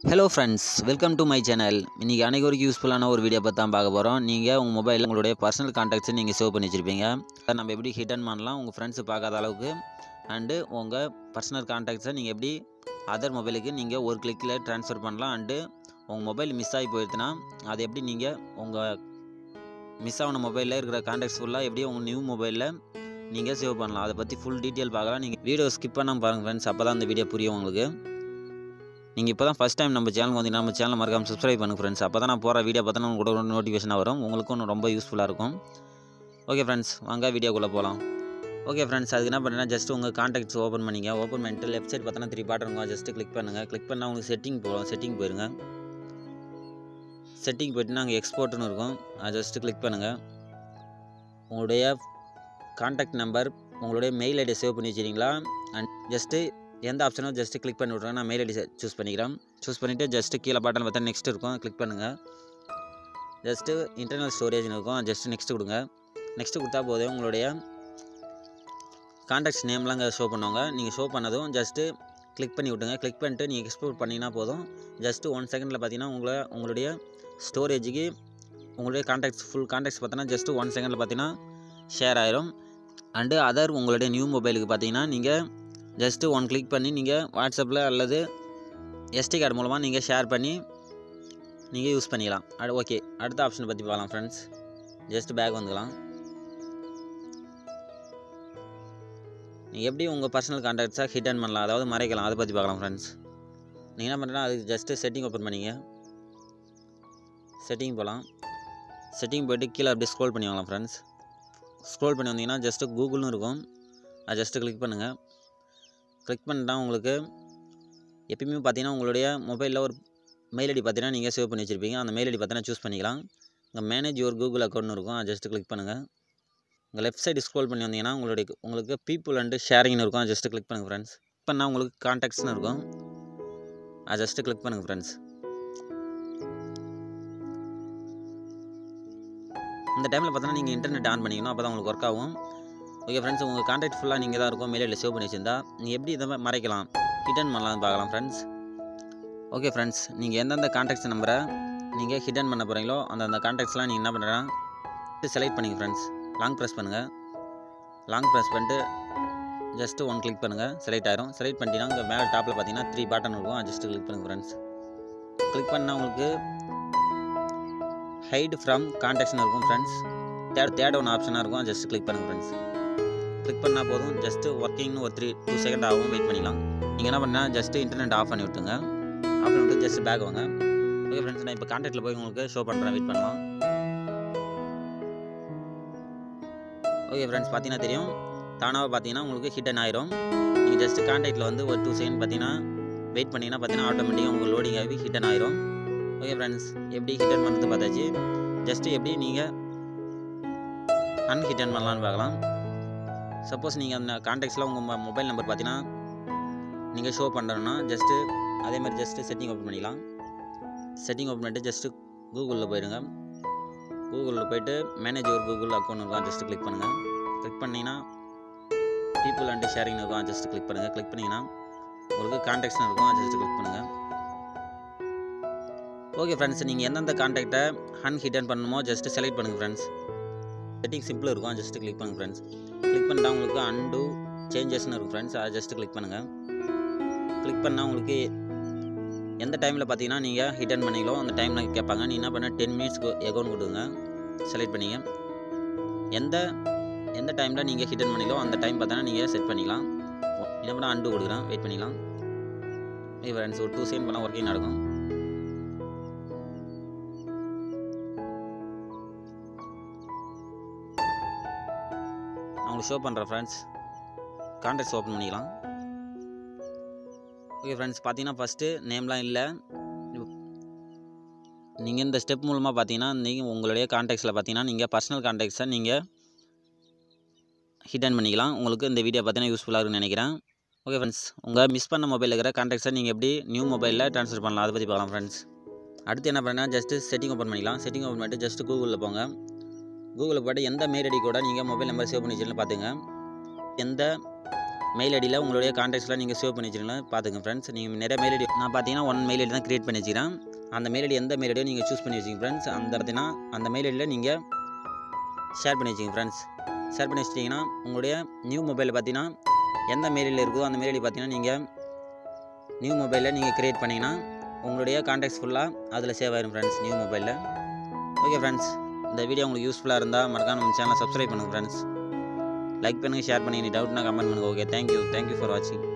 Hello friends, welcome to my channel. இன்னைக்கு அனைவருக்கும் யூஸ்ஃபுல்லான ஒரு வீடியோ பத்தி தான் பார்க்க போறோம். நீங்க உங்க மொபைல்ல உங்களுடைய பர்சனல் கான்டாக்ட்ஸ் நீங்க சேவ் பண்ணி வச்சிருப்பீங்க. அத நம்ம எப்படி ஹிடன் பண்ணலாம் உங்க ஃப்ரெண்ட்ஸ் பார்க்காத அளவுக்கு அண்ட் உங்க பர்சனல் கான்டாக்ட்ஸை நீங்க எப்படி அதர் மொபைலுக்கு நீங்க ஒரு கிளிக்ல ட்ரான்ஸ்ஃபர் பண்ணலாம் அண்ட் உங்க மொபைல் மிஸ் ஆகி போயிடுச்சுனா அதை எப்படி நீங்க உங்க மிஸ் ஆன மொபைல்ல இருக்கிற கான்டாக்ட்ஸ் ஃபுல்லா எப்படி உங்க நியூ மொபைல்ல நீங்க சேவ் பண்ணலாம். அதை பத்தி ஃபுல் டீடைல் பார்க்கலாம். நீங்க வீடியோ ஸ்கிப் பண்ணாம பாருங்க फ्रेंड्स. அப்பதான் இந்த வீடியோ புரியும் உங்களுக்கு. நீங்கள் இப்போ தான் ஃபஸ்ட் டைம் நம்ம சேனலுக்கு வந்தீங்கன்னா நம்ம சேனலை மறக்காமல் சப்ஸ்கிரைப் பண்ணுங்க ஃப்ரெண்ட்ஸ். அப்போ தான் நான் போகிற வீடியோ பார்த்தா உங்களுக்கு கூட நோட்டிஃபிகேஷனாக வரும். உங்களுக்கும் ரொம்ப யூஸ்ஃபுல்லாக இருக்கும். ஓகே ஃப்ரெண்ட்ஸ், வாங்க வீடியோக்குள்ளே போகலாம். ஓகே ஃப்ரெண்ட்ஸ், அதுக்கு என்ன பண்ணுறேன்னா ஜஸ்ட் உங்கள் கான்டாக்ட்ஸ் ஓப்பன் பண்ணிங்க. ஓப்பன் பண்ணிட்டு லெஃப்ட் சைட் பார்த்தோன்னா 3 பாட்டன் இருக்கும். ஜஸ்ட்டு கிளிக் பண்ணுங்கள். கிளிக் பண்ணால் உங்களுக்கு செட்டிங் போயிருங்க. செட்டிங் போய்ட்டு அங்கே எக்ஸ்போர்ட்னு இருக்கும். அதை ஜஸ்ட்டு கிளிக் பண்ணுங்கள். உங்களுடைய கான்டாக்ட் நம்பர் உங்களுடைய மெயில் ஐடியை சேவ் பண்ணி வச்சிருக்கீங்களா அண்ட் ஜஸ்ட்டு எந்த ஆப்ஷனும் ஜஸ்ட்டு கிளிக் பண்ணி விட்ருங்க. நான் மெயில் ஐடி சூஸ் பண்ணிக்கிறேன். சூஸ் பண்ணிவிட்டு ஜஸ்ட்டு கீழே பாட்டன் பார்த்தா நெக்ஸ்ட் இருக்கும். கிளிக் பண்ணுங்கள். ஜஸ்ட்டு இன்டர்னல் ஸ்டோரேஜ்னு இருக்கும். ஜஸ்ட்டு நெக்ஸ்ட்டு கொடுங்க. நெக்ஸ்ட்டு கொடுத்தா போதும் உங்களுடைய கான்டாக்ட்ஸ் நேம்லாம் அங்கே ஷோ பண்ணுவாங்க. நீங்கள் ஷோ பண்ணதும் ஜஸ்ட்டு கிளிக் பண்ணி விட்டுங்க. கிளிக் பண்ணிட்டு நீங்கள் எக்ஸ்போர்ட் பண்ணிங்கன்னா போதும். ஜஸ்ட்டு 1 செகண்டில் பார்த்தீங்கன்னா உங்களுடைய ஸ்டோரேஜுக்கு உங்களுடைய ஃபுல் கான்டாக்ட்ஸ் பார்த்தீங்கன்னா ஜஸ்ட்டு 1 செகண்டில் பார்த்தீங்கன்னா ஷேர் ஆயிரும். அண்டு அதர் உங்களுடைய நியூ மொபைலுக்கு பார்த்தீங்கன்னா நீங்கள் ஜஸ்ட்டு 1 கிளிக் பண்ணி நீங்கள் வாட்ஸ்அப்பில் அல்லது SD கார்டு மூலமாக நீங்கள் ஷேர் பண்ணி நீங்கள் யூஸ் பண்ணிக்கலாம். ஓகே, அடுத்த ஆப்ஷனை பற்றி பார்க்கலாம் ஃப்ரெண்ட்ஸ். ஜஸ்ட்டு பேக் வந்துக்கலாம். நீங்கள் எப்படி உங்கள் பர்சனல் கான்டாக்ட்ஸாக ஹிடன் பண்ணலாம், அதாவது மறைக்கலாம், அதை பற்றி பார்க்கலாம் ஃப்ரெண்ட்ஸ். நீங்கள் என்ன பண்ணுறேன்னா அதுக்கு ஜஸ்ட்டு செட்டிங் ஓப்பன் பண்ணிங்க. செட்டிங் போகலாம். செட்டிங் போய்ட்டு கீழே அப்படியே ஸ்க்ரோல் பண்ணி வாங்கலாம் ஃப்ரெண்ட்ஸ். ஸ்க்ரோல் பண்ணி வந்தீங்கன்னா ஜஸ்ட்டு கூகுள்னு இருக்கும். அதை ஜஸ்ட்டு கிளிக் பண்ணுங்கள். கிளிக் பண்ணிட்டால் உங்களுக்கு எப்பயுமே பார்த்தீங்கன்னா உங்களுடைய மொபைலில் ஒரு மெயில் ஐடி பார்த்தீங்கன்னா நீங்கள் சேவ் பண்ணி வச்சுருப்பீங்க. அந்த மெயில் ஐடி பார்த்தீங்கன்னா சூஸ் பண்ணிக்கலாம். இங்கே மேனேஜ் யுவர் கூகுள் அக்கௌண்ட்னு இருக்கும். அதை ஜஸ்ட்டு கிளிக் பண்ணுங்கள். இங்கே லெஃப்ட் சைடு ஸ்க்ரோல் பண்ணி வந்தீங்கன்னா உங்களுக்கு பீப்புள் அண்டு ஷேரிங்னு இருக்கும். அதை ஜஸ்ட்டு கிளிக் பண்ணுங்கள் ஃப்ரெண்ட்ஸ். கிளிக் பண்ணால் உங்களுக்கு கான்டாக்ட்ஸ்னு இருக்கும். அதை ஜஸ்ட்டு கிளிக் பண்ணுங்கள் ஃப்ரெண்ட்ஸ். இந்த டைமில் பார்த்தீங்கன்னா நீங்கள் இன்டர்நெட் ஆன் பண்ணிக்கணும். அப்போ தான் உங்களுக்கு ஒர்க் ஆகும். ஓகே ஃப்ரெண்ட்ஸ், உங்கள் கான்டாக்ட் ஃபுல்லாக நீங்கள் தான் இருக்கும். மெயில் ஐடியில் சேவ் பண்ணி வச்சிருந்தா நீங்கள் எப்படி இதை மறைக்கலாம் ஹிடன் பண்ணலாம்னு பார்க்கலாம் ஃப்ரெண்ட்ஸ். ஓகே ஃப்ரெண்ட்ஸ், நீங்கள் எந்தெந்த கான்டாக்ட்ஸ் நம்பரை நீங்கள் ஹிடன் பண்ண போகிறீங்களோ அந்த கான்டாக்ட்ஸ்லாம் நீங்கள் என்ன பண்ணுறேன்னா செலக்ட் பண்ணிங்க ஃப்ரெண்ட்ஸ். லாங் ப்ரெஸ் பண்ணுங்கள். லாங் ப்ரெஸ் பண்ணிட்டு ஜஸ்ட்டு 1 கிளிக் பண்ணுங்கள். செலக்ட் ஆயிரும். செலக்ட் பண்ணிட்டீங்கன்னா இங்கே மேலே டாப்பில் பார்த்தீங்கன்னா 3 பாட்டன் இருக்கும். அதை ஜஸ்ட்டு கிளிக் பண்ணுங்கள் ஃப்ரெண்ட்ஸ். கிளிக் பண்ணால் உங்களுக்கு ஹைட் ஃப்ரம் கான்டாக்ட்ஸ்னு இருக்கும் ஃப்ரெண்ட்ஸ். தேர்ட் ஒன் ஆப்ஷனாக இருக்கும். ஜஸ்ட்டு கிளிக் பண்ணுங்கள் ஃப்ரெண்ட்ஸ். கிளிக் பண்ணால் போதும். ஜஸ்ட்டு ஒர்க்கிங்னு ஒரு 2 செகண்ட் ஆகும். வெயிட் பண்ணிக்கலாம். நீங்கள் என்ன பண்ணால் ஜஸ்ட்டு இன்டர்நெட் ஆஃப் பண்ணி விட்டுங்க. ஆஃப் பண்ணி விட்டு ஜஸ்ட்டு பேக் வாங்க. ஓகே ஃப்ரெண்ட்ஸ், நான் இப்போ கான்டாக்டில் போய் உங்களுக்கு ஷோ பண்ணுறேன். வெயிட் பண்ணலாம். ஓகே ஃப்ரெண்ட்ஸ், பார்த்தீங்கன்னா தெரியும் தானாக பார்த்தீங்கன்னா உங்களுக்கு ஹிடன் ஆயிரும். நீங்கள் ஜஸ்ட்டு கான்டாக்டில் வந்து ஒரு 2 செகண்ட் பார்த்தீங்கன்னா வெயிட் பண்ணிங்கன்னா பார்த்தீங்கன்னா ஆட்டோமேட்டிக்காக உங்களுக்கு லோடிங் ஆகி ஹிடன் ஆயிரும். ஓகே ஃப்ரெண்ட்ஸ், எப்படி ஹிடன் பண்ணுறது பார்த்தாச்சு. ஜஸ்ட்டு எப்படி நீங்கள் அன்ஹிடன் பண்ணலான்னு பார்க்கலாம். சப்போஸ் நீங்கள் அந்த கான்டாக்ட்ஸில் உங்கள் மொபைல் நம்பர் பார்த்தீங்கன்னா நீங்கள் ஷோ பண்ணுறோன்னா ஜஸ்ட்டு அதேமாதிரி ஜஸ்ட்டு செட்டிங் ஓப்பன் பண்ணிக்கலாம். செட்டிங் ஓப்பன் பண்ணிட்டு ஜஸ்ட்டு கூகுளில் போயிடுங்க. கூகுளில் போய்ட்டு மேனேஜ் யுவர் கூகுள் அக்கௌண்ட் இருக்கும். ஜஸ்ட்டு கிளிக் பண்ணுங்கள். கிளிக் பண்ணிங்கன்னா பீப்புள் அண்ட் ஷேரிங் இருக்கும். ஜஸ்ட்டு கிளிக் பண்ணுங்கள். கிளிக் பண்ணிங்கன்னா உங்களுக்கு கான்டாக்ட்ஸ்னு இருக்கும். ஜஸ்ட்டு கிளிக் பண்ணுங்கள். ஓகே ஃப்ரெண்ட்ஸ், நீங்கள் எந்தெந்த கான்டாக்டை அன்ஹிடன் பண்ணணுமோ ஜஸ்ட்டு செலக்ட் பண்ணுங்கள் ஃப்ரெண்ட்ஸ். செட்டிங் சிம்பிள் இருக்கும். ஜஸ்ட்டு கிளிக் பண்ணுங்கள் ஃப்ரெண்ட்ஸ். கிளிக் பண்ணிட்டா உங்களுக்கு அன்டூ சேஞ்சஸ்னு இருக்கும் ஃப்ரெண்ட்ஸ். அதை ஜஸ்ட்டு கிளிக் பண்ணுங்கள். கிளிக் பண்ணால் உங்களுக்கு எந்த டைமில் பார்த்தீங்கன்னா நீங்கள் ஹிடன் பண்ணீங்களோ அந்த டைமில் கேட்பாங்க. நீங்கள் என்ன பண்ண 10 மினிட்ஸ்க்கு எகோன் கொடுங்க. செலக்ட் பண்ணிங்க. எந்த டைமில் நீங்கள் ஹிடன் பண்ணீங்களோ அந்த டைம் பார்த்தீங்கன்னா நீங்கள் செட் பண்ணிக்கலாம். என்ன பண்ணால் அன்டூ கொடுக்குறேன். வெயிட் பண்ணிக்கலாம். ஃப்ரெண்ட்ஸ், ஒரு 2 செகண்ட் பண்ணால் ஒர்க்கிங் நடக்கும். உங்களுக்கு ஷோ பண்ணுறேன் ஃப்ரெண்ட்ஸ். கான்டாக்ட்ஸ் ஓப்பன் பண்ணிக்கலாம். ஓகே ஃப்ரெண்ட்ஸ், பார்த்தீங்கன்னா ஃபஸ்ட்டு நேம்லாம் இல்லை. நீங்கள் இந்த ஸ்டெப் மூலமாக பார்த்தீங்கன்னா நீங்கள் உங்களுடைய கான்டாக்ட்ஸில் பார்த்தீங்கன்னா நீங்கள் பர்சனல் கான்டாக்ட்ஸை நீங்கள் ஹிடன் பண்ணிக்கலாம். உங்களுக்கு இந்த வீடியோ பார்த்தீங்கன்னா யூஸ்ஃபுல்லாக இருக்குன்னு நினைக்கிறேன். ஓகே ஃப்ரெண்ட்ஸ், உங்கள் மிஸ் பண்ண மொபைலில் இருக்கிற கான்டாக்ட்ஸை நீங்கள் எப்படி நியூ மொபைலில் ட்ரான்ஸ்ஃபர் பண்ணலாம் அதை பற்றி பார்க்கலாம் ஃப்ரெண்ட்ஸ். அடுத்து என்ன பண்ணால் ஜஸ்ட்டு செட்டிங் ஓப்பன் பண்ணிக்கலாம். செட்டிங் ஓப்பன் பண்ணிட்டு ஜஸ்ட்டு கூகுளில் போங்க. கூகுளில் போய்ட்டு எந்த மெயில் ஐடி கூட நீங்கள் மொபைல் நம்பர் சேவ் பண்ணி வச்சுன்னு பார்த்துங்க. எந்த மெயில் ஐடியில் உங்களுடைய கான்டாக்ட்ஸ்லாம் நீங்கள் சேவ் பண்ணி வச்சுருங்களா பார்த்துங்க ஃப்ரெண்ட்ஸ். நீங்கள் நிறைய மெயில் ஐடி நான் பார்த்தீங்கன்னா 1 மெயில் ஐடி தான் க்ரியேட் பண்ணி வச்சுக்கிறேன். அந்த மெயில் ஐடி எந்த மெயில் ஐடியோ நீங்கள் சூஸ் பண்ணி வச்சுங்க ஃப்ரெண்ட்ஸ். அந்த இடத்துல அந்த மெயில் ஐடியில் நீங்கள் ஷேர் பண்ணி வச்சுங்க ஃப்ரெண்ட்ஸ். ஷேர் பண்ணி வச்சிட்டிங்கன்னா உங்களுடைய நியூ மொபைலில் பார்த்தீங்கன்னா எந்த மெயில் ஐடியில் இருக்கோ அந்த மெயில் ஐடி பார்த்தீங்கன்னா நீங்கள் நியூ மொபைலில் நீங்கள் க்ரியேட் பண்ணிங்கன்னா உங்களுடைய கான்டாக்ட்ஸ் ஃபுல்லாக அதில் சேவ் ஆயிரும் ஃப்ரெண்ட்ஸ் நியூ மொபைலில். ஓகே ஃப்ரெண்ட்ஸ், இந்த வீடியோ உங்களுக்கு யூஸ்ஃபுல்லாக இருந்தால் மறக்காம நம்ம சேனலை சப்ஸ்கிரைப் பண்ணுங்கள் ஃப்ரெண்ட்ஸ். லைக் பண்ணுங்கள், ஷேர் பண்ணுங்கள். டவுட்னா கமெண்ட் பண்ணுங்கள். ஓகே, தேங்க்யூ ஃபார் வாட்சிங்.